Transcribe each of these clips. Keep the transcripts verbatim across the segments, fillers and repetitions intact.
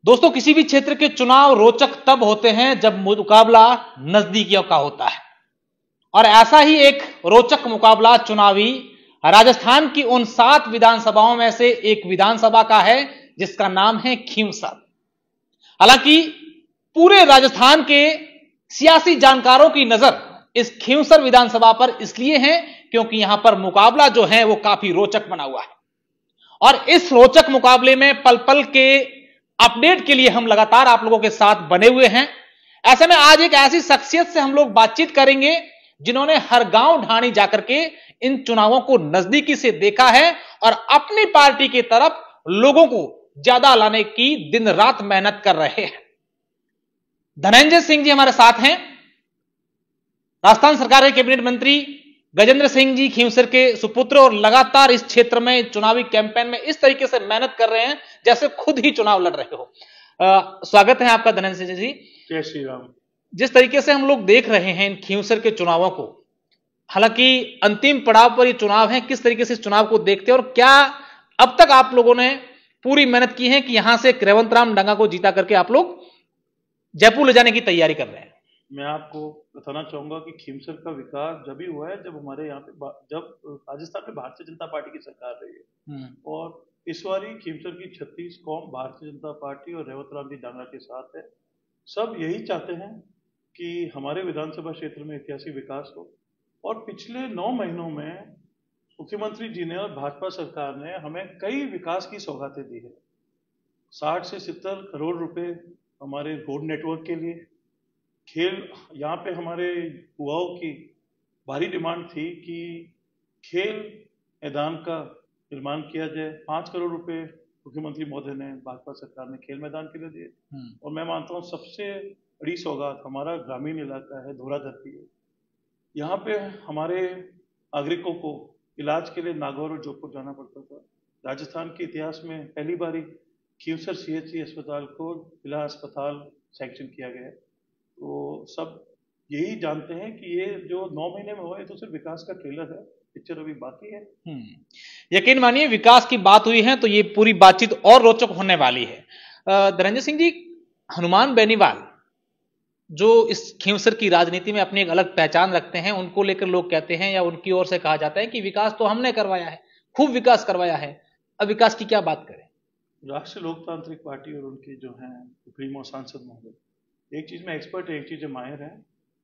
दोस्तों, किसी भी क्षेत्र के चुनाव रोचक तब होते हैं जब मुकाबला नजदीकियों का होता है, और ऐसा ही एक रोचक मुकाबला चुनावी राजस्थान की उन सात विधानसभाओं में से एक विधानसभा का है जिसका नाम है खींवसर। हालांकि पूरे राजस्थान के सियासी जानकारों की नजर इस खींवसर विधानसभा पर इसलिए है क्योंकि यहां पर मुकाबला जो है वो काफी रोचक बना हुआ है, और इस रोचक मुकाबले में पल पल के अपडेट के लिए हम लगातार आप लोगों के साथ बने हुए हैं। ऐसे में आज एक ऐसी शख्सियत से हम लोग बातचीत करेंगे जिन्होंने हर गांव ढाणी जाकर के इन चुनावों को नजदीकी से देखा है और अपनी पार्टी की तरफ लोगों को ज्यादा लाने की दिन रात मेहनत कर रहे हैं। धनंजय सिंह जी हमारे साथ हैं। राजस्थान सरकार के कैबिनेट मंत्री गजेंद्र सिंह जी खींवसर के सुपुत्र और लगातार इस क्षेत्र में चुनावी कैंपेन में इस तरीके से मेहनत कर रहे हैं जैसे खुद ही चुनाव लड़ रहे हो। आ, स्वागत है आपका धनंजय सिंह जी। जय श्री राम। जिस तरीके से हम लोग देख रहे हैं इन खींवसर के चुनावों को, हालांकि अंतिम पड़ाव पर ये चुनाव है, किस तरीके से इस चुनाव को देखते हैं और क्या अब तक आप लोगों ने पूरी मेहनत की है कि यहां से रेवंत राम डांगा को जीता करके आप लोग जयपुर ले जाने की तैयारी कर रहे हैं? मैं आपको बताना चाहूंगा कि खींवसर का विकास जब भी हुआ है जब हमारे यहाँ पे जब राजस्थान में भारतीय जनता पार्टी की सरकार रही है, और इस बारी खींवसर की छत्तीस कौम भारतीय जनता पार्टी और रेवंत राम जी डांगा के साथ है। सब यही चाहते हैं कि हमारे विधानसभा क्षेत्र में ऐतिहासिक विकास हो, और पिछले नौ महीनों में मुख्यमंत्री जी ने और भाजपा सरकार ने हमें कई विकास की सौगातें दी है। साठ से सत्तर करोड़ रुपए हमारे रोड नेटवर्क के लिए, खेल, यहाँ पे हमारे युवाओं की भारी डिमांड थी कि खेल मैदान का निर्माण किया जाए। पाँच करोड़ रुपए मुख्यमंत्री महोदय ने, भाजपा सरकार ने खेल मैदान के लिए दिए। और मैं मानता हूँ सबसे बड़ी सौगात हमारा ग्रामीण इलाका है, धोरा धरती है। यहाँ पे हमारे नागरिकों को इलाज के लिए नागौर और जोधपुर जाना पड़ता था। राजस्थान के इतिहास में पहली बार खींवसर सी एच सी अस्पताल को जिला अस्पताल सैंक्शन किया गया है। तो सब यही जानते हैं कि ये जो नौ महीने में हुआ है तो सिर्फ विकास का ट्रेलर है, पिक्चर अभी बाकी है। यकीन मानिए विकास की बात हुई है तो ये पूरी बातचीत और रोचक होने वाली है। धनंजय सिंह जी, हनुमान बेनीवाल जो इस खींवसर की राजनीति में अपनी एक अलग पहचान रखते हैं, उनको लेकर लोग कहते हैं या उनकी ओर से कहा जाता है कि विकास तो हमने करवाया है, खूब विकास करवाया है। अब विकास की क्या बात करें? राष्ट्रीय लोकतांत्रिक पार्टी और उनके जो हैं सुप्रीमो सांसद महोदय एक चीज में एक्सपर्ट है, एक चीज में माहिर है।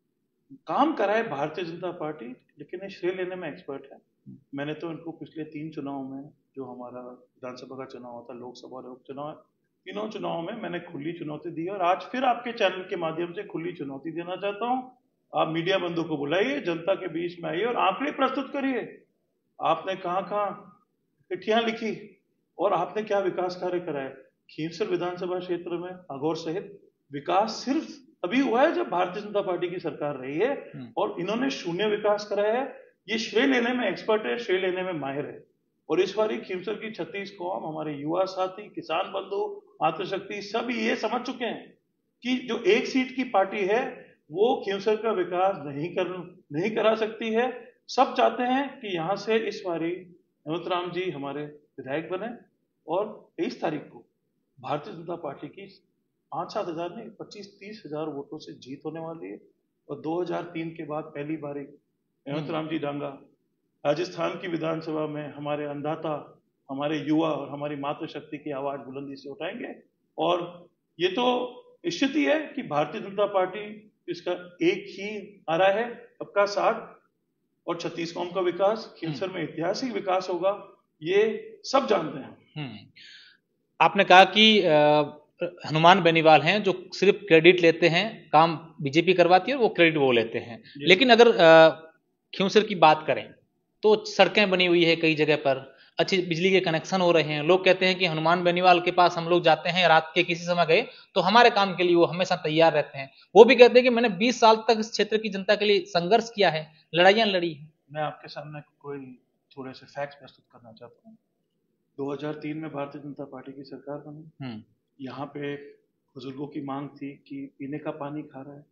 काम करा है भारतीय जनता पार्टी, लेकिन श्रेय लेने में एक्सपर्ट है। मैंने तो इनको पिछले तीन चुनाव में, जो हमारा विधानसभा का चुनाव होता है, लोकसभा और उपचुनाव, तीनों चुनाव में मैंने खुली चुनौती दी, और आज फिर आपके चैनल के माध्यम से खुली चुनौती देना चाहता हूं। आप मीडिया बंधु को बुलाइए, जनता के बीच में आइए और आंकड़े प्रस्तुत करिए। आपने कहां कहां चिट्ठियां लिखी और आपने क्या विकास कार्य कराए। खींवसर विधानसभा क्षेत्र में नागौर सहित विकास सिर्फ अभी हुआ है जब भारतीय जनता पार्टी की सरकार रही है, और इन्होंने शून्य विकास कराया है। ये श्रेय लेने में एक्सपर्ट है, श्रेय लेने में माहिर है। और इस बार खींवसर की छत्तीस कौम, हमारे युवा साथी, किसान बंधु, मातृशक्ति, सब ये समझ चुके हैं कि जो एक सीट की पार्टी है वो खींवसर का विकास नहीं कर नहीं करा सकती है। सब चाहते हैं कि यहाँ से इस बारी रेवंत राम जी हमारे विधायक बने, और तेईस तारीख को भारतीय जनता पार्टी की पांच सात हजार नहीं, पच्चीस तीस हजार वोटों से जीत होने वाली है। और दो हजार तीन के बाद पहली बारी रेवंत राम जी डांगा राजस्थान की विधानसभा में हमारे अन्नदाता, हमारे युवा और हमारी मातृशक्ति की आवाज बुलंदी से उठाएंगे। और ये तो निश्चित ही है कि भारतीय जनता पार्टी इसका एक ही नारा है, सबका साथ और छत्तीस कौम का विकास। खींवसर में ऐतिहासिक विकास होगा, ये सब जानते हैं। आपने कहा कि हनुमान बेनीवाल हैं जो सिर्फ क्रेडिट लेते हैं, काम बीजेपी करवाती है और वो क्रेडिट वो लेते हैं। लेकिन अगर खींवसर की बात करें तो सड़कें बनी हुई है, कई जगह पर अच्छी बिजली के कनेक्शन हो रहे हैं। लोग कहते हैं कि हनुमान बेनीवाल के पास हम लोग जाते हैं, रात के किसी समय गए तो हमारे काम के लिए वो हमेशा तैयार रहते हैं। वो भी कहते हैं कि मैंने बीस साल तक इस क्षेत्र की जनता के लिए संघर्ष किया है, लड़ाइयां लड़ी है। मैं आपके सामने कोई थोड़े से फैक्ट्स प्रस्तुत करना चाहता हूँ। दो हजार तीन में भारतीय जनता पार्टी की सरकार बनी। यहाँ पे बुजुर्गों की मांग थी कि पीने का पानी खा रहा है,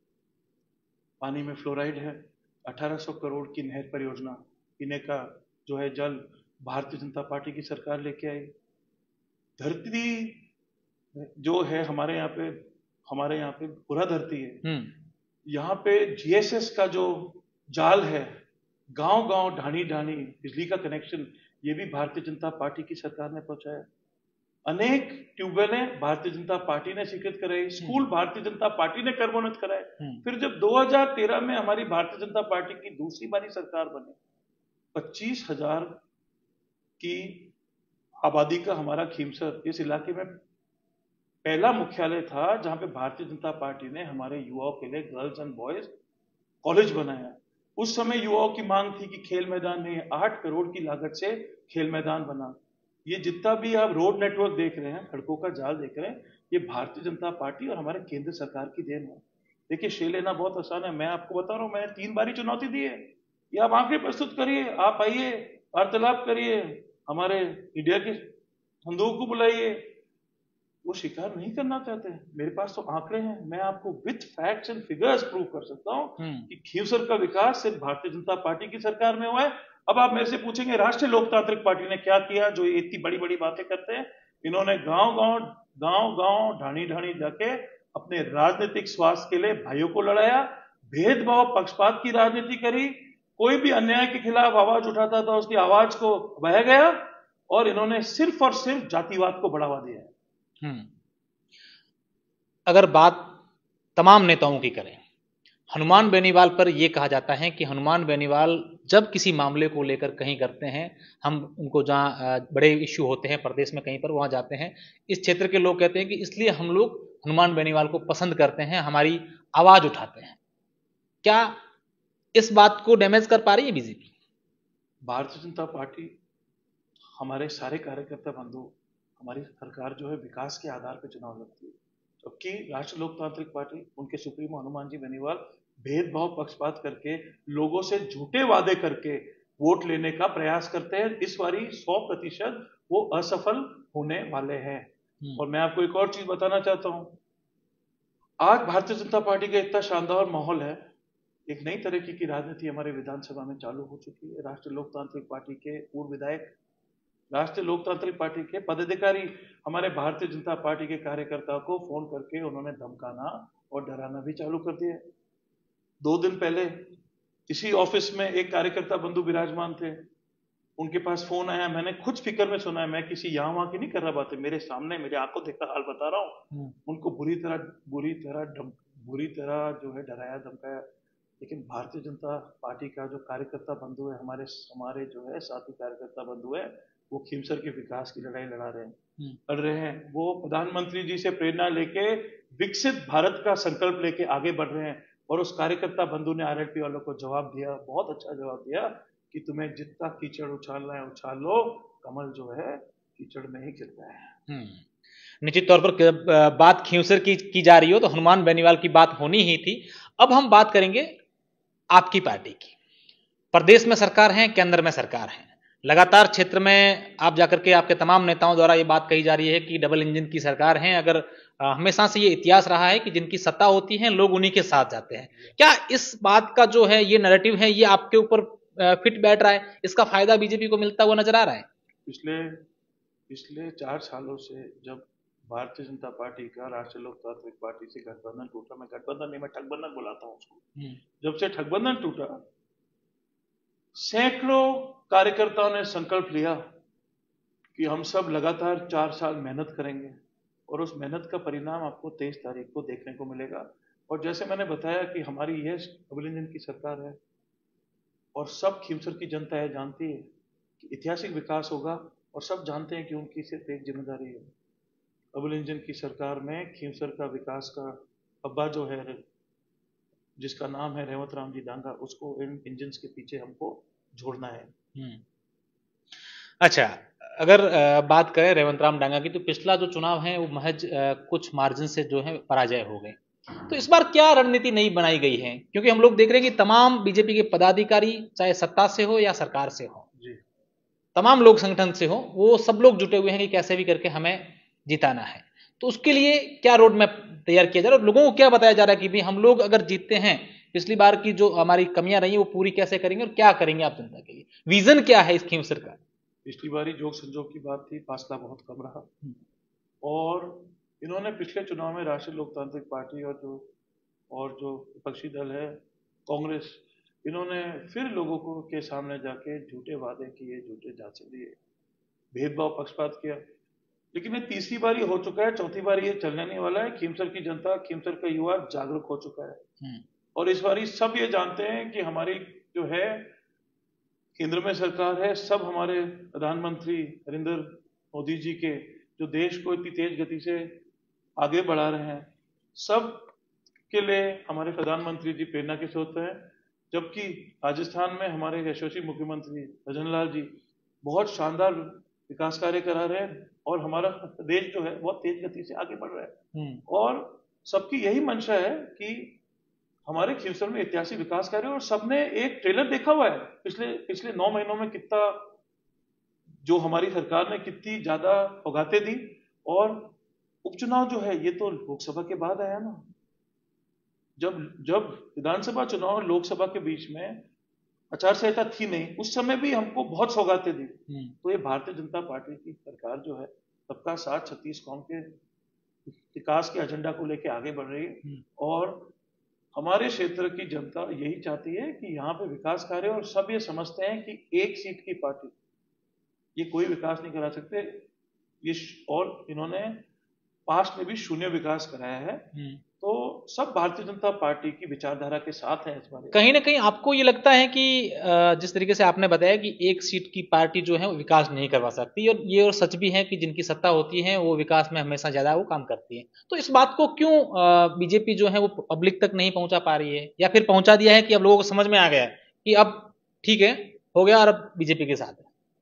पानी में फ्लोराइड है। अठारह सौ करोड़ की नहर परियोजना, पीने का जो है जल, भारतीय जनता पार्टी की सरकार लेके आई। धरती जो है हमारे यहाँ पे हमारे यहाँ पे पूरा धरती है, हम्म यहाँ पे जीएसएस का जो जाल है, गांव गांव ढाणी ढाणी बिजली का कनेक्शन, ये भी भारतीय जनता पार्टी की सरकार ने पहुंचाया। अनेक ट्यूबवेलें भारतीय जनता पार्टी ने स्वीकृत कराई, स्कूल भारतीय जनता पार्टी ने कर्मोन्नत कराए। फिर जब दो हज़ार तेरह में हमारी भारतीय जनता पार्टी की दूसरी बारी सरकार बनी, पच्चीस हजार की आबादी का हमारा खीमसर इस इलाके में पहला मुख्यालय था जहां पे भारतीय जनता पार्टी ने हमारे युवाओं के लिए गर्ल्स एंड बॉयज कॉलेज बनाया। उस समय युवाओं की मांग थी कि खेल मैदान में आठ करोड़ की लागत से खेल मैदान बना। ये जितना भी आप रोड नेटवर्क देख रहे हैं, सड़कों का जाल देख रहे हैं, ये भारतीय जनता पार्टी और हमारे केंद्र सरकार की देन है। देखिए, श्रेय लेना बहुत आसान है। मैं आपको बता रहा हूं, मैंने तीन बारी चुनौती दी है, ये आप आंकड़े प्रस्तुत करिए, आप आइए, वार्तालाप करिए, हमारे मीडिया के बंधुओं को बुलाइए। वो स्वीकार नहीं करना चाहते हैं। मेरे पास तो आंकड़े हैं, मैं आपको with facts and figures prove कर सकता हूं कि खींवसर का विकास सिर्फ भारतीय जनता पार्टी की सरकार में हुआ है। अब आप मेरे से पूछेंगे राष्ट्रीय लोकतांत्रिक पार्टी ने क्या किया, जो इतनी बड़ी बड़ी बातें करते हैं। इन्होंने गांव गांव गांव गांव ढाणी ढाणी जाके अपने राजनीतिक स्वास्थ्य के लिए भाइयों को लड़ाया, भेदभाव पक्षपात की राजनीति करी, कोई भी अन्याय के खिलाफ आवाज उठाता था उसकी आवाज को बहाया गया, और इन्होंने सिर्फ और सिर्फ जातिवाद को बढ़ावा दिया है। हम्म अगर बात तमाम नेताओं की करें, हनुमान बेनीवाल पर यह कहा जाता है कि हनुमान बेनीवाल जब किसी मामले को लेकर कहीं करते हैं, हम उनको जहां बड़े इश्यू होते हैं प्रदेश में कहीं पर, वहां जाते हैं, इस क्षेत्र के लोग कहते हैं कि इसलिए हम लोग हनुमान बेनीवाल को पसंद करते हैं, हमारी आवाज उठाते हैं। क्या इस बात को डैमेज कर पा रही है बीजेपी? भारतीय जनता पार्टी, हमारे सारे कार्यकर्ता बंधु, हमारी सरकार जो है विकास के आधार पर चुनाव लड़ती है, जबकि राष्ट्रीय लोकतांत्रिक पार्टी, उनके सुप्रीमो हनुमान जी बेनीवाल भेदभाव पक्षपात करके, लोगों से झूठे वादे करके वोट लेने का प्रयास करते हैं। इस बारी सौ प्रतिशत वो असफल होने वाले हैं। और मैं आपको एक और चीज बताना चाहता हूं, आज भारतीय जनता पार्टी का इतना शानदार माहौल है, एक नई तरीके की राजनीति हमारे विधानसभा में चालू हो चुकी है। राष्ट्रीय लोकतांत्रिक पार्टी के पूर्व विधायक, राष्ट्रीय लोकतांत्रिक पार्टी के पदाधिकारी हमारे भारतीय जनता पार्टी के कार्यकर्ताओं को फोन करके उन्होंने धमकाना और डराना भी चालू कर दिया। दो दिन पहले इसी ऑफिस में एक कार्यकर्ता बंधु विराजमान थे, उनके पास फोन आया, मैंने खुद स्पीकर में सुना है, मैं किसी यहाँ वहां की नहीं कर रहा बातें, मेरे सामने मेरे आंखों देखा हाल बता रहा हूँ। उनको बुरी तरह बुरी तरह बुरी तरह जो है डराया धमकाया। लेकिन भारतीय जनता पार्टी का जो कार्यकर्ता बंधु है, हमारे हमारे जो है साथी कार्यकर्ता बंधु है, वो खीमसर के विकास की लड़ाई लड़ा रहे हैं लड़ रहे हैं वो प्रधानमंत्री जी से प्रेरणा लेके विकसित भारत का संकल्प लेके आगे बढ़ रहे हैं। और उस कार्यकर्ता बंधु ने आरएलपी वालों को जवाब दिया, बहुत अच्छा जवाब दिया, कि तुम्हें जितना कीचड़ उछालना है उछाल लो, कमल जो है कीचड़ में ही खिलता है। निश्चित तौर पर बात खींवसर की की जा रही हो तो हनुमान बेनीवाल की बात होनी ही थी। अब हम बात करेंगे आपकी पार्टी की। प्रदेश में सरकार है, केंद्र में सरकार है, लगातार क्षेत्र में आप जाकर के आपके तमाम नेताओं द्वारा ये बात कही जा रही है कि डबल इंजन की सरकार है। अगर हमेशा से ये इतिहास रहा है कि जिनकी सत्ता होती है लोग उन्हीं के साथ जाते हैं। क्या इस बात का जो है ये नैरेटिव है, ये आपके ऊपर फिट बैठ रहा है, इसका फायदा बीजेपी को मिलता हुआ नजर आ रहा है? पिछले पिछले चार सालों से जब भारतीय जनता पार्टी का राष्ट्रीय लोकतांत्रिक पार्टी से गठबंधन टूटा, मैं गठबंधन नहीं मैं ठगबंधन बुलाता हूँ उसको, जब से ठगबंधन टूटा, सैकड़ों कार्यकर्ताओं ने संकल्प लिया कि हम सब लगातार चार साल मेहनत करेंगे और उस मेहनत का परिणाम आपको तेईस तारीख को देखने को मिलेगा। और जैसे मैंने बताया कि हमारी यह डबल इंजन की सरकार है और सब खीमसर की जनता है जानती है कि ऐतिहासिक विकास होगा, और सब जानते हैं कि उनकी सिर्फ एक जिम्मेदारी है, डबल इंजन की सरकार में खीमसर का विकास का अब्बा जो है, जिसका नाम है रेवत राम जी डांगा, उसको इन इंजन के पीछे हमको जोड़ना है। अच्छा, अगर बात करें रेवंत राम डांगा की, तो पिछला जो चुनाव है वो महज कुछ मार्जिन से जो है पराजय हो गए। तो इस बार क्या रणनीति नई बनाई गई है? क्योंकि हम लोग देख रहे हैं कि तमाम बीजेपी के पदाधिकारी, चाहे सत्ता से हो या सरकार से हो, तमाम लोग संगठन से हो, वो सब लोग जुटे हुए हैं कि कैसे भी करके हमें जिताना है। तो उसके लिए क्या रोड मैप तैयार किया जा रहा है? लोगों को क्या बताया जा रहा है कि भाई हम लोग अगर जीतते हैं, पिछली बार की जो हमारी कमियां रही वो पूरी कैसे करेंगे और क्या करेंगे आप जनता के लिए? विजन क्या है इस खीमसर का? पिछली बारी जोग संजोग की बात थी, फासला बहुत कम रहा और इन्होंने पिछले चुनाव में राष्ट्रीय लोकतांत्रिक पार्टी और जो और जो विपक्षी दल है कांग्रेस, इन्होंने फिर लोगों को के सामने जाके झूठे वादे किए, झूठे झांसे दिए, भेदभाव पक्षपात किया। लेकिन ये तीसरी बार ये हो चुका है, चौथी बार ये चलने नहीं वाला है। खीमसर की जनता, खीमसर का युवा जागरूक हो चुका है और इस बार सब ये जानते हैं कि हमारी जो है केंद्र में सरकार है, सब हमारे प्रधानमंत्री नरेंद्र मोदी जी के जो देश को इतनी तेज गति से आगे बढ़ा रहे हैं, सब के लिए हमारे प्रधानमंत्री जी प्रेरणा के स्रोत हैं। जबकि राजस्थान में हमारे यशस्वी मुख्यमंत्री भजन लाल जी बहुत शानदार विकास कार्य करा रहे हैं और हमारा देश जो है बहुत तेज गति से आगे बढ़ रहा है और सबकी यही मंशा है कि हमारे खीमसर में ऐतिहासिक विकास कार्य। और सबने एक ट्रेलर देखा हुआ है पिछले पिछले नौ महीनों में, कितना जो हमारी सरकार ने कितनी ज्यादा सौगातें दी। और उपचुनाव जो है ये तो लोकसभा के बाद आया ना, जब जब विधानसभा चुनाव और लोकसभा के बीच में आचार संहिता थी नहीं, उस समय भी हमको बहुत सौगातें दी। तो ये भारतीय जनता पार्टी की सरकार जो है सबका साथ छत्तीस कौम के विकास के एजेंडा को लेकर आगे बढ़ रही है और हमारे क्षेत्र की जनता यही चाहती है कि यहाँ पे विकास कार्य, और सब ये समझते हैं कि एक सीट की पार्टी ये कोई विकास नहीं करा सकते ये, और इन्होंने पास्ट में भी शून्य विकास कराया है। तो सब भारतीय जनता पार्टी की विचारधारा के साथ हैं इस बारे। कहीं ना कहीं आपको ये लगता है कि जिस तरीके से आपने बताया कि एक सीट की पार्टी जो है वो विकास नहीं करवा सकती, और ये और सच भी है कि जिनकी सत्ता होती है वो विकास में हमेशा ज्यादा वो काम करती है, तो इस बात को क्यों बीजेपी जो है वो पब्लिक तक नहीं पहुंचा पा रही है, या फिर पहुंचा दिया है कि अब लोगों को समझ में आ गया है कि अब ठीक है हो गया और अब बीजेपी के साथ है?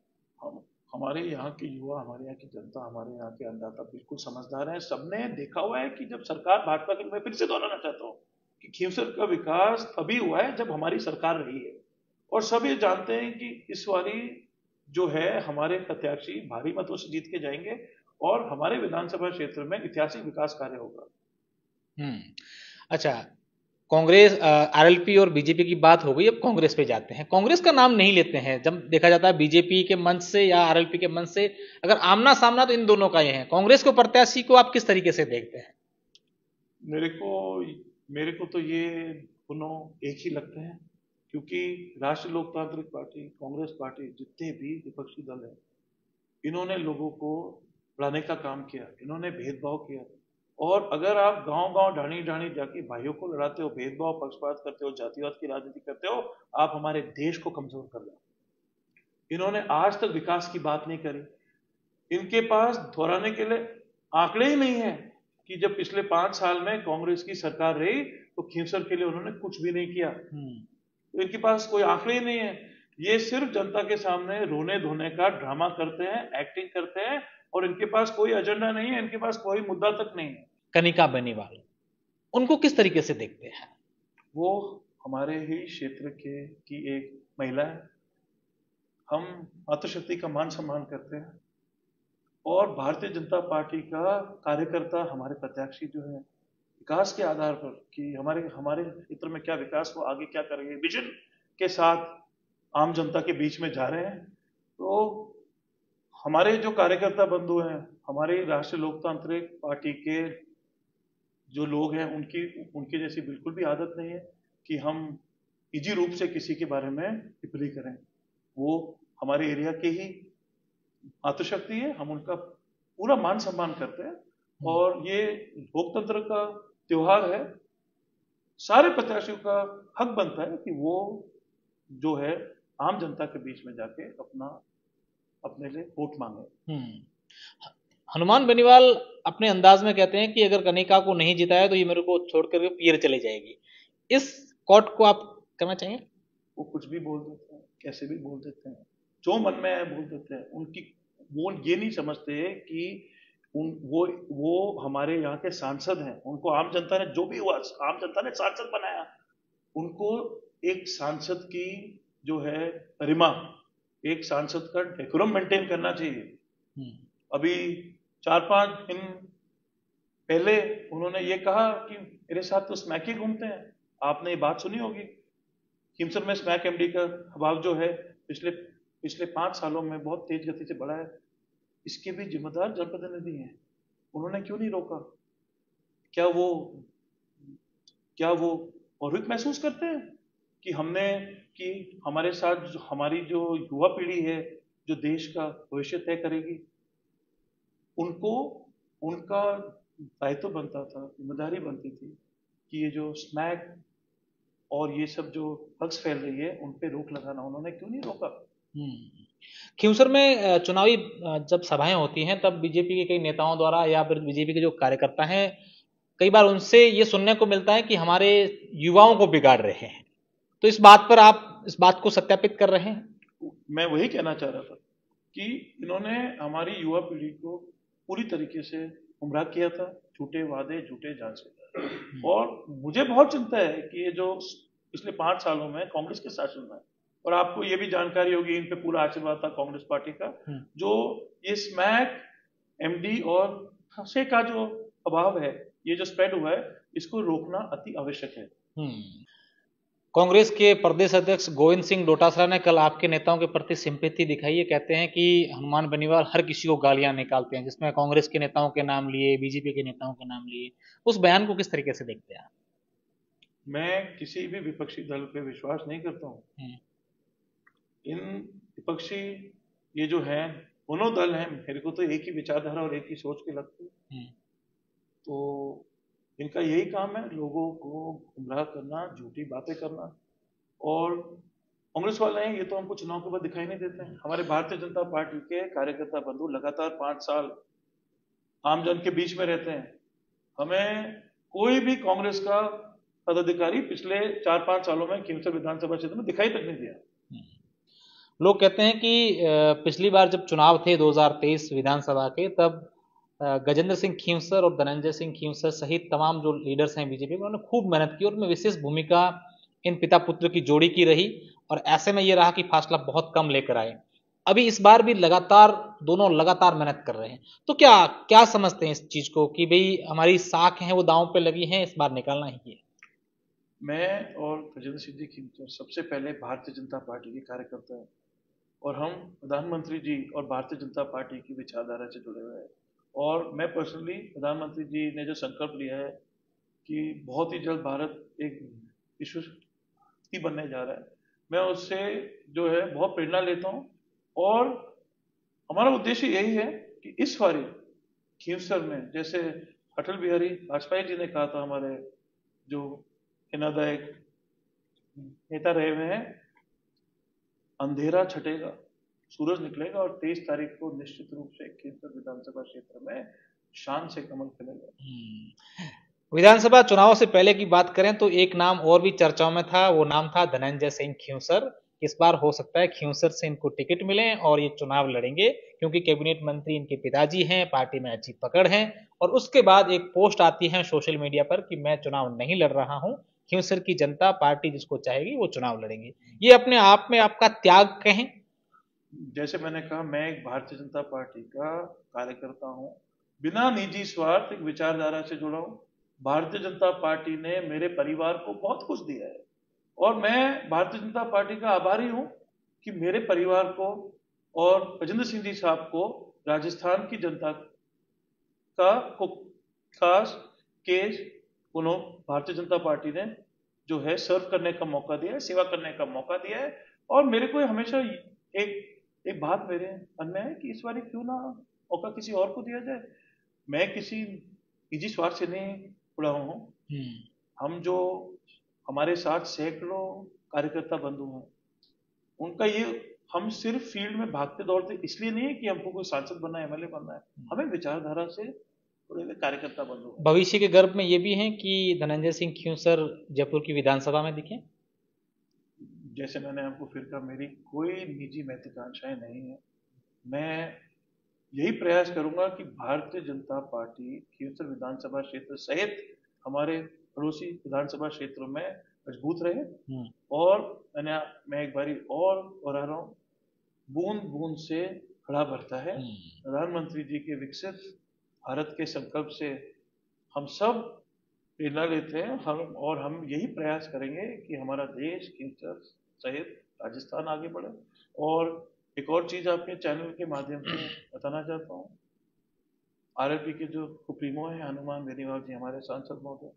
हमारे यहाँ के युवा, हमारे यहाँ की जनता, हमारे यहाँ के अन्नदाता बिल्कुल समझदार हैं। सबने देखा हुआ है कि जब सरकार भाजपा की, मैं फिर से दोहराना चाहता हूँ कि खीमसर का विकास तभी हुआ है जब हमारी सरकार रही है, और सब ये जानते हैं कि इस बारी जो है हमारे प्रत्याशी भारी मतों से जीत के जाएंगे और हमारे विधानसभा क्षेत्र में ऐतिहासिक विकास कार्य होगा। हम्म अच्छा, कांग्रेस, आरएलपी और बीजेपी की बात हो गई, अब कांग्रेस पे जाते हैं। कांग्रेस का नाम नहीं लेते हैं जब देखा जाता है बीजेपी के मंच से या आरएलपी के मंच से, अगर आमना सामना तो इन दोनों का ही है। कांग्रेस को प्रत्याशी को आप किस तरीके से देखते हैं? मेरे को मेरे को तो ये दोनों एक ही लगते हैं, क्योंकि राष्ट्रीय लोकतांत्रिक पार्टी, कांग्रेस पार्टी, जितने भी विपक्षी दल हैं, इन्होंने लोगों को लड़ाने का काम किया, इन्होंने भेदभाव किया। और अगर आप गांव गांव ढाणी ढाणी जाके भाइयों को लड़ाते हो, भेदभाव पक्षपात करते हो, जातिवाद की राजनीति करते हो, आप हमारे देश को कमजोर कर रहे हो। इन्होंने आज तक विकास की बात नहीं करी। इनके पास दोहराने के लिए आंकड़े ही नहीं है कि जब पिछले पांच साल में कांग्रेस की सरकार रही तो खीमसर के लिए उन्होंने कुछ भी नहीं किया। तो इनके पास कोई आंकड़े ही नहीं है। ये सिर्फ जनता के सामने रोने धोने का ड्रामा करते हैं, एक्टिंग करते हैं, और इनके पास कोई एजेंडा नहीं है, इनके पास कोई मुद्दा तक नहीं है। कनिका बेनीवाल, उनको किस तरीके से देखते हैं? वो हमारे ही क्षेत्र के की एक महिला है। हम मातृशक्ति का मान सम्मान करते हैं और भारतीय जनता पार्टी का कार्यकर्ता, हमारे प्रत्याशी जो है विकास के आधार पर कि हमारे हमारे क्षेत्र में क्या विकास हो, आगे क्या करेंगे, विजन के साथ आम जनता के बीच में जा रहे हैं। तो हमारे जो कार्यकर्ता बंधु हैं, हमारे राष्ट्रीय लोकतांत्रिक पार्टी के जो लोग हैं, उनकी उनकी जैसी बिल्कुल भी आदत नहीं है कि हम निजी रूप से किसी के बारे में टिप्पणी करें। वो हमारे एरिया के ही मातृशक्ति है, हम उनका पूरा मान सम्मान करते हैं और ये लोकतंत्र का त्योहार है। सारे प्रत्याशियों का हक बनता है कि वो जो है आम जनता के बीच में जाके अपना अपने लिए वोट मांगे। हनुमान बेनीवाल अपने अंदाज में कहते हैं कि अगर कनिका को नहीं जिताया तो ये मेरे को छोड़कर पीर चले जाएगी। इस कोट को आप कहना चाहेंगे? वो कुछ भी बोल देते हैं, कैसे भी बोल देते हैं, जो मन में है बोल देते हैं। उनकी वो ये नहीं समझते कि उन वो वो हमारे यहाँ के सांसद हैं। उनको आम जनता ने, जो भी हुआ आम जनता ने सांसद बनाया, उनको एक सांसद की जो है गरिमा, एक सांसद का डेकोरम मेंटेन करना चाहिए। अभी चार पांच दिन पहले उन्होंने ये कहा कि मेरे साथ तो स्मैक ही घूमते हैं। आपने ये बात सुनी होगी। खीमसर में स्मैक एमडी का अभाव जो है पिछले पिछले पांच सालों में बहुत तेज गति से बढ़ा है। इसके भी जिम्मेदार जनप्रतिनिधि हैं। उन्होंने क्यों नहीं रोका? क्या वो क्या वो गर्वित महसूस करते हैं कि हमने कि हमारे साथ जो हमारी जो युवा पीढ़ी है, जो देश का भविष्य तय करेगी, उनको उनका दायित्व बनता था, जिम्मेदारी बनती थी कि ये जो स्नैक और ये सब जो ड्रग्स फैल रही है उन पे रोक लगाना। उन्होंने क्यों नहीं रोका? हम्म। खींवसर में अ, चुनावी अ, जब सभाएं होती हैं तब बीजेपी के कई नेताओं द्वारा या फिर बीजेपी के जो कार्यकर्ता हैं, कई बार उनसे ये सुनने को मिलता है कि हमारे युवाओं को बिगाड़ रहे हैं। तो इस बात पर आप इस बात को सत्यापित कर रहे हैं? मैं वही कहना चाह रहा था कि इन्होंने हमारी युवा पीढ़ी को पूरी तरीके से गुमराह किया था, झूठे वादे, झूठे झांसे। और मुझे बहुत चिंता है कि ये जो पिछले पांच सालों में कांग्रेस के शासन में, और आपको ये भी जानकारी होगी, इन पे पूरा आशीर्वाद था कांग्रेस पार्टी का, जो ये स्मैक, एमडी और नशे का जो अभाव है, ये जो स्प्रेड हुआ है, इसको रोकना अति आवश्यक है। कांग्रेस के प्रदेश अध्यक्ष गोविंद सिंह डोटासरा ने कल आपके नेताओं के प्रति सिंपैथी दिखाई है। कहते हैं कि हनुमान बेनीवाल हर किसी को गालियां निकालते हैं, जिसमें कांग्रेस के नेताओं के नाम लिए, बीजेपी के नेताओं के नाम लिए। उस बयान को किस तरीके से देखते हैं? मैं किसी भी विपक्षी दल पे विश्वास नहीं करता हूँ। इन विपक्षी ये जो है दोनों दल हैं, मेरे को तो एक ही विचारधारा और एक ही सोच के लगते हैं। तो इनका यही काम है, लोगों को गुमराह करना, झूठी बातें करना। और कांग्रेस वाले हैं, ये तो हमको चुनाव के बाद दिखाई नहीं देते हैं। हमारे भारतीय जनता पार्टी के कार्यकर्ता बंधु लगातार पांच साल आमजन के बीच में रहते हैं। हमें कोई भी कांग्रेस का पदाधिकारी पिछले चार पांच सालों में खींवसर विधानसभा क्षेत्र में दिखाई तक नहीं दिया। लोग कहते हैं कि पिछली बार जब चुनाव थे दो हज़ार तेईस विधानसभा के, तब गजेंद्र सिंह खींवसर और धनंजय सिंह खींवसर सहित तमाम जो लीडर्स हैं बीजेपी, उन्होंने खूब मेहनत की और उनमें विशेष भूमिका इन पिता पुत्र की जोड़ी की रही। और ऐसे में ये रहा कि फासला बहुत कम लेकर आए। अभी इस बार भी लगातार दोनों लगातार मेहनत कर रहे हैं। तो क्या क्या समझते हैं इस चीज को कि भाई हमारी साख है वो दांव पे लगी है, इस बार निकालना ही है? मैं और गजेंद्र सिंह जी खींवसर सबसे पहले भारतीय जनता पार्टी के कार्यकर्ता हैं, और हम प्रधानमंत्री जी और भारतीय जनता पार्टी की विचारधारा से जुड़े हुए हैं। और मैं पर्सनली, प्रधानमंत्री जी ने जो संकल्प लिया है कि बहुत ही जल्द भारत एक विश्व शक्ति बनने जा रहा है, मैं उससे जो है बहुत प्रेरणा लेता हूँ। और हमारा उद्देश्य यही है कि इस बारी खींवसर में, जैसे अटल बिहारी वाजपेयी जी ने कहा था, हमारे जो हिनादायक नेता रहे हुए हैं, अंधेरा छटेगा, सूरज निकलेगा और तेईस तारीख को निश्चित रूप से खींवसर विधानसभा क्षेत्र में शान से कमल खिलेगा। विधानसभा चुनाव से पहले की बात करें तो एक नाम और भी चर्चाओं में था, वो नाम था धनंजय सिंह खींवसर। इस बार हो सकता है खींवसर से इनको टिकट मिले और ये चुनाव लड़ेंगे, क्योंकि कैबिनेट मंत्री इनके पिताजी हैं, पार्टी में अच्छी पकड़ है। और उसके बाद एक पोस्ट आती है सोशल मीडिया पर कि मैं चुनाव नहीं लड़ रहा हूं, खींवसर की जनता पार्टी जिसको चाहेगी वो चुनाव लड़ेंगे। ये अपने आप में आपका त्याग कहें? जैसे मैंने कहा, मैं एक भारतीय जनता पार्टी का कार्यकर्ता हूं, बिना निजी स्वार्थ एक विचारधारा से जुड़ा हूं। भारतीय जनता पार्टी ने मेरे परिवार को बहुत कुछ दिया है, और मैं भारतीय जनता पार्टी का आभारी हूं कि मेरे परिवार को और गजेंद्र सिंह जी साहब को राजस्थान की जनता का को खास केस उन्होंने भारतीय जनता पार्टी ने जो है सर्व करने का मौका दिया है, सेवा करने का मौका दिया है। और मेरे को हमेशा एक एक बात मेरे मन में है कि इस बार क्यों ना मौका किसी और को दिया जाए। मैं किसी निजी स्वार्थ से नहीं जुड़ा हूं। हम जो हमारे साथ सैकड़ों कार्यकर्ता बंधु हैं, उनका ये, हम सिर्फ फील्ड में भागते दौड़ते इसलिए नहीं है कि हमको कोई सांसद बनना है, एमएलए बनना है, हमें विचारधारा से जुड़े हुए कार्यकर्ता बंधु हैं। भविष्य के गर्भ में ये भी है कि धनंजय सिंह खींवसर जयपुर की विधानसभा में दिखे? जैसे मैंने आपको फिर कहा, मेरी कोई निजी महत्वाकांक्षाएं नहीं है। मैं यही प्रयास करूंगा कि भारतीय जनता पार्टी खींवसर विधानसभा क्षेत्र सहित हमारे पड़ोसी विधानसभा क्षेत्रों में मजबूत रहे। और मैंने मैं एक बारी और दोहरा रहा हूँ, बूंद बूंद से घड़ा भरता है। प्रधानमंत्री जी के विकसित भारत के संकल्प से हम सब प्रेरणा लेते हैं, हम और हम यही प्रयास करेंगे कि हमारा देश खींवसर सहित राजस्थान आगे बढ़े। और एक और चीज आपके चैनल के माध्यम से बताना चाहता हूँ, आरएलपी के जो सुप्रीमो है हनुमान बेनीवाल जी, हमारे सांसद महोदय,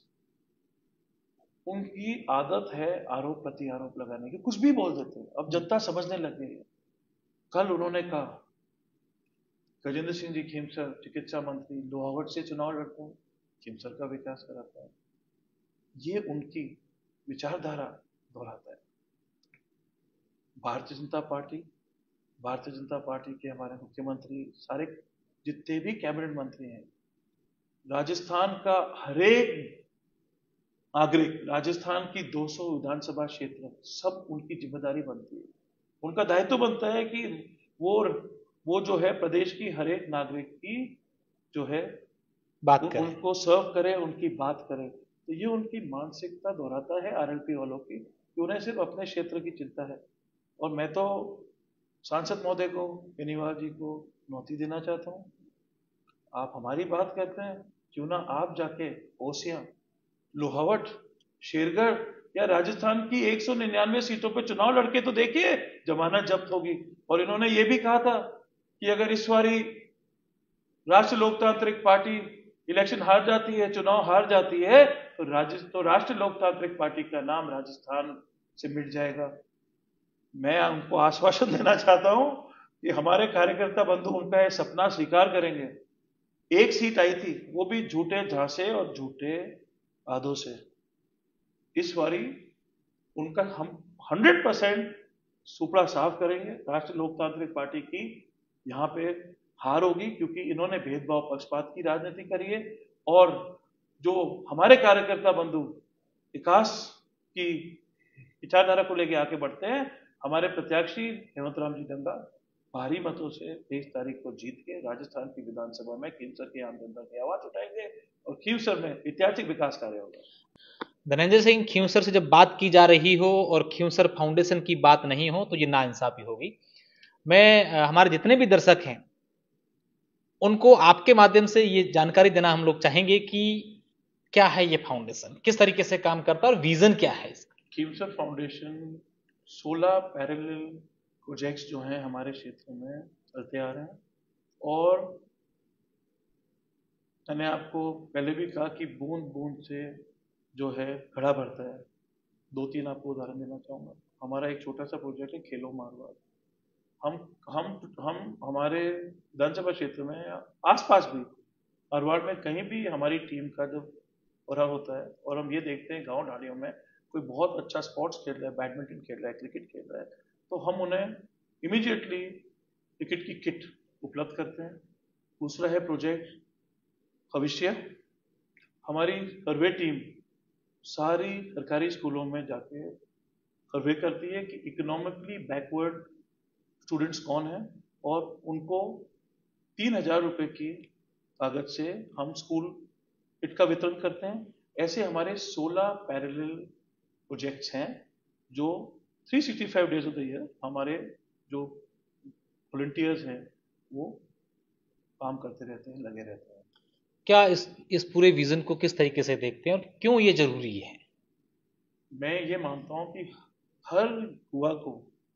उनकी आदत है आरोप प्रति आरोप लगाने की, कुछ भी बोल देते हैं। अब जनता समझने लग गई है। कल उन्होंने कहा गजेंद्र सिंह जी खीमसर चिकित्सा मंत्री लोहावट से चुनाव लड़ते हैं, खीमसर का विकास कराता है। ये उनकी विचारधारा दोहराता है। भारतीय जनता पार्टी भारतीय जनता पार्टी के हमारे मुख्यमंत्री, सारे जितने भी कैबिनेट मंत्री हैं, राजस्थान का हरेक नागरिक, राजस्थान की दो सौ विधानसभा क्षेत्र, सब उनकी जिम्मेदारी बनती है। उनका दायित्व बनता है कि वो वो जो है प्रदेश की हरेक नागरिक की जो है बात उन, करें, उनको सर्व करे, उनकी बात करे। तो ये उनकी मानसिकता दोहराता है आरएलपी वालों की, कि उन्हें सिर्फ अपने क्षेत्र की चिंता है। और मैं तो सांसद महोदय को, बेनीवाल जी को नौकरी देना चाहता हूँ। आप हमारी बात करते हैं, क्यों ना आप जाके ओसियां, लोहावट, शेरगढ़ या राजस्थान की एक सौ निन्यानवे सीटों पर चुनाव लड़के तो देखिए, जमानत जब्त होगी। और इन्होंने ये भी कहा था कि अगर इस बारी राष्ट्र लोकतांत्रिक पार्टी इलेक्शन हार जाती है, चुनाव हार जाती है, तो राजस्थान तो राष्ट्र लोकतांत्रिक पार्टी का नाम राजस्थान से मिट जाएगा। मैं उनको आश्वासन देना चाहता हूं कि हमारे कार्यकर्ता बंधु उनका यह सपना स्वीकार करेंगे। एक सीट आई थी, वो भी झूठे झांसे और झूठे वादों से। इस बारी उनका हम हंड्रेड परसेंट सुपड़ा साफ करेंगे। राष्ट्र लोकतांत्रिक पार्टी की यहाँ पे हार होगी, क्योंकि इन्होंने भेदभाव पक्षपात की राजनीति करी है। और जो हमारे कार्यकर्ता बंधु विकास की विचारधारा को लेकर आगे बढ़ते हैं, हमारे प्रत्याशी हेमंत राम जी डंगा भारी मतों से तेईस तारीख को जीत के राजस्थान की विधानसभा में खीमसर की आम जनता की आवाज उठाएंगे और खीमसर में ऐतिहासिक विकास कार्य होगा। धनंजय सिंह, खींवसर से जब बात की जा रही हो और खींवसर फाउंडेशन की बात नहीं हो तो ये नाइंसाफी होगी। मैं हमारे जितने भी दर्शक हैं उनको आपके माध्यम से ये जानकारी देना हम लोग चाहेंगे कि क्या है ये फाउंडेशन, किस तरीके से काम करता है और विजन क्या है इसका। खीमसर फाउंडेशन सोलह पैरेलल प्रोजेक्ट्स जो हैं हमारे क्षेत्र में चलते आ रहे हैं। और मैंने आपको पहले भी कहा कि बूंद बूंद से जो है घड़ा भरता है। दो तीन आपको उदाहरण देना चाहूँगा। हमारा एक छोटा सा प्रोजेक्ट है खेलो मारवाड़। हम हम हम हमारे विधानसभा क्षेत्र में आसपास भी मारवाड़ में कहीं भी हमारी टीम का जब दौरा होता है और हम ये देखते हैं गांव ढाड़ियों में कोई बहुत अच्छा स्पोर्ट्स खेल रहा है, बैडमिंटन खेल रहा है, क्रिकेट खेल रहा है, तो हम उन्हें इमीडिएटली क्रिकेट की किट उपलब्ध करते हैं। दूसरा है प्रोजेक्ट भविष्य। हमारी सर्वे टीम सारी सरकारी स्कूलों में जाके सर्वे करती है कि इकोनॉमिकली बैकवर्ड स्टूडेंट्स कौन हैं, और उनको तीन हजार रुपये की लागत से हम स्कूल किट का वितरण करते हैं। ऐसे हमारे सोलह पैरेलल प्रोजेक्ट्स हैं जो तीन सौ पैंसठ डेज ऑफ द ईयर हमारे जो वॉलंटियर्स हैं वो काम करते रहते हैं, लगे रहते हैं। क्या इस इस पूरे विजन को किस तरीके से देखते हैं और क्यों ये जरूरी है? मैं ये मानता हूँ कि हर युवा को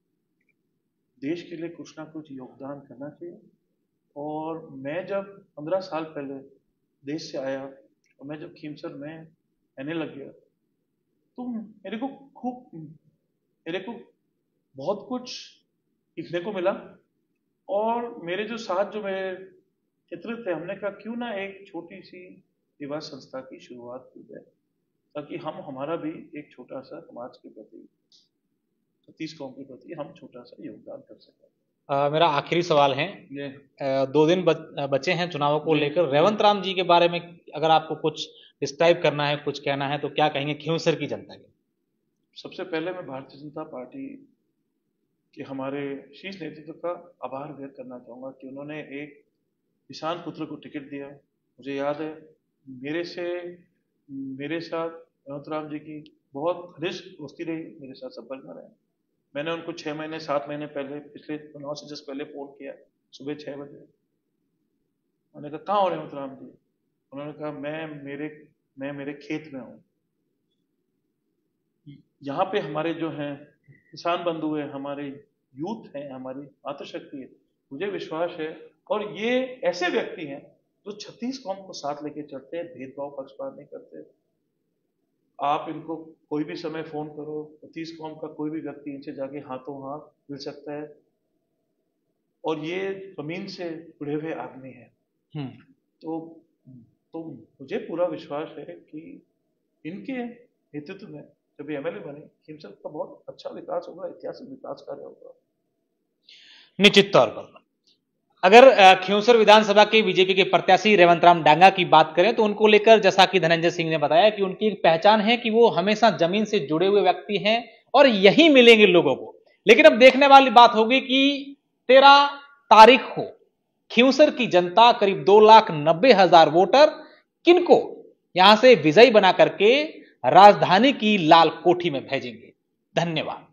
देश के लिए कुछ ना कुछ योगदान करना चाहिए। और मैं जब पंद्रह साल पहले देश से आया और मैं जब खीमसर में रहने लग गया तो मेरे को खूब मेरे को बहुत कुछ सीखने को मिला। और मेरे जो साथ जो मेरे चित्र थे, हमने कहा क्यों ना एक छोटी सी सेवा संस्था की शुरुआत की जाए, ताकि हम हमारा भी एक छोटा सा समाज के प्रति, छत्तीस कौम के प्रति हम छोटा सा योगदान कर सकें। आ, मेरा आखिरी सवाल है, आ, दो दिन बच, बचे हैं चुनावों को लेकर। रेवंत राम जी के बारे में अगर आपको कुछ डिस्क्राइब करना है, कुछ कहना है, तो क्या कहेंगे खींवसर की जनता के? सबसे पहले मैं भारतीय जनता पार्टी के हमारे शीर्ष नेतृत्व का आभार व्यक्त करना चाहूँगा कि उन्होंने एक किसान पुत्र को टिकट दिया। मुझे याद है मेरे से मेरे साथ रेवंत राम जी की बहुत घनिष्ठ दोस्ती रही, मेरे साथ संपर्क में रहे। मैंने उनको छः महीने सात महीने पहले पिछले चुनाव से जस्ट पहले फोन किया सुबह छः बजे। मैंने कहा कहाँ हो रेवंत राम जी? उन्होंने कहा मैं मेरे मैं मेरे खेत में हूँ। यहाँ पे हमारे जो हैं किसान बंधु हैं, हमारे यूथ हैं, हमारी मातृशक्ति है, मुझे विश्वास है। और ये ऐसे व्यक्ति हैं जो छत्तीस कौम को साथ लेके चलते हैं, भेदभाव पक्षपात नहीं करते। आप इनको कोई भी समय फोन करो, छत्तीस कौम का कोई भी व्यक्ति इनसे जाके हाथों हाथ मिल सकता है, और ये जमीन से जुड़े हुए आदमी हैं। तो तो मुझे पूरा विश्वास है कि इनके नेतृत्व में जब एमएलए बने, खीमसर का बहुत अच्छा विकास होगा, ऐतिहासिक विकास कार्य होगा। निश्चित तौर पर अगर खींवसर विधानसभा के बीजेपी के प्रत्याशी रेवंत राम डांगा की बात करें तो उनको लेकर जैसा कि धनंजय सिंह ने बताया कि उनकी एक पहचान है कि वो हमेशा जमीन से जुड़े हुए व्यक्ति हैं और यही मिलेंगे लोगों को। लेकिन अब देखने वाली बात होगी कि तेरह तारीख को खींवसर की जनता करीब दो लाख नब्बे हजार वोटर किनको यहां से विजयी बना करके राजधानी की लाल कोठी में भेजेंगे। धन्यवाद।